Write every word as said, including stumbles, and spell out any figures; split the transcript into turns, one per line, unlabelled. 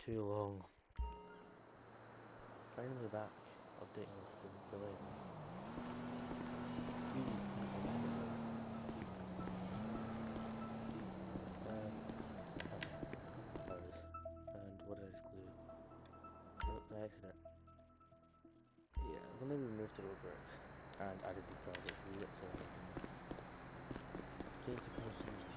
too long. Finally back, updating with the delay. Uh, pause. And what did I exclude? Oh, the accident. Yeah, I'm gonna remove the roadworks and added the project. We get so change the policies